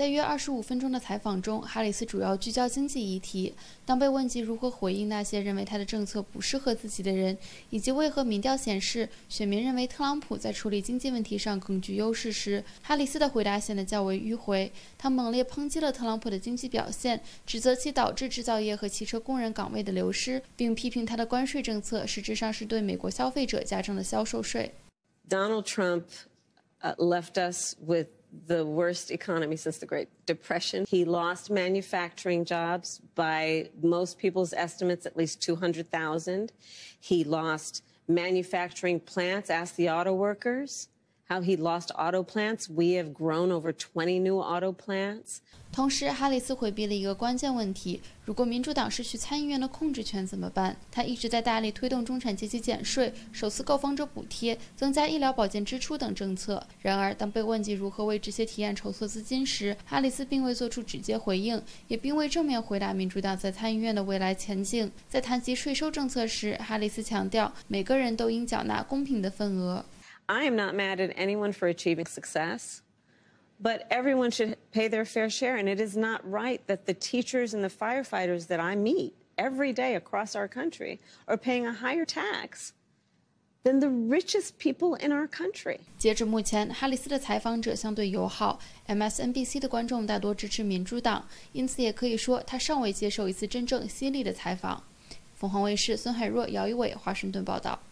在约25分钟的采访中，哈里斯主要聚焦经济议题。当被问及如何回应那些认为他的政策不适合自己的人，以及为何民调显示选民认为特朗普在处理经济问题上更具优势时，哈里斯的回答显得较为迂回。他猛烈抨击了特朗普的经济表现，指责其导致制造业和汽车工人岗位的流失，并批评他的关税政策实质上是对美国消费者加征了销售税。 Donald Trump left us with the worst economy since the Great Depression. He lost manufacturing jobs by most people's estimates, at least 200,000. He lost manufacturing plants. Ask the auto workers how he lost auto plants. We have grown over 20 new auto plants. 同时，哈里斯回避了一个关键问题：如果民主党失去参议院的控制权怎么办？他一直在大力推动中产阶级减税、首次购房者补贴、增加医疗保健支出等政策。然而，当被问及如何为这些提案筹措资金时，哈里斯并未做出直接回应，也并未正面回答民主党在参议院的未来前景。在谈及税收政策时，哈里斯强调，每个人都应缴纳公平的份额。 I am not mad at anyone for achieving success.But everyone should pay their fair share, and it is not right that the teachers and the firefighters that I meet every day across our country are paying a higher tax than the richest people in our country. 截至目前，哈里斯的采访者相对友好 ，MSNBC 的观众大多支持民主党，因此也可以说他尚未接受一次真正犀利的采访。凤凰卫视孙海若、姚一伟华盛顿报道。